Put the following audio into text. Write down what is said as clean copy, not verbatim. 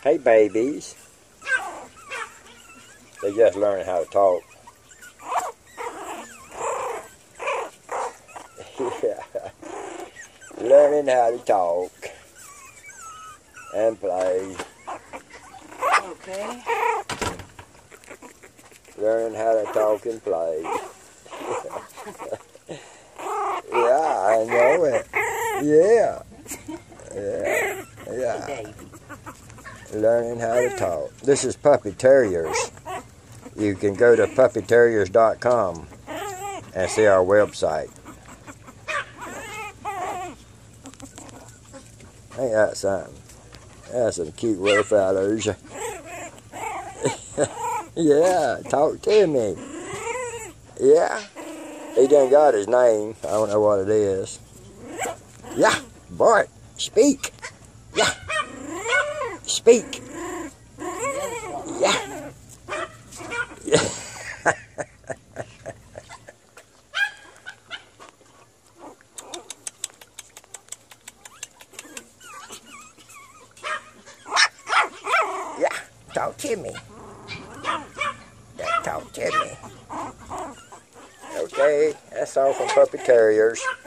Hey, babies. They're just learning how to talk. Yeah. Learning how to talk and play. Okay. Learning how to talk and play. Yeah, I know it. Yeah. Yeah. Yeah. Baby. Learning how to talk. This is Puppy Terriers. You can go to puppyterriers.com and see our website. Ain't that something? That's some cute little fellas. Yeah, talk to me. Yeah. He done got his name. I don't know what it is. Yeah, Bart, speak. Yeah. Speak. Yeah. Yeah. Yeah, talk to me. Yeah, talk to me. Okay, that's all from Puppy Terriers.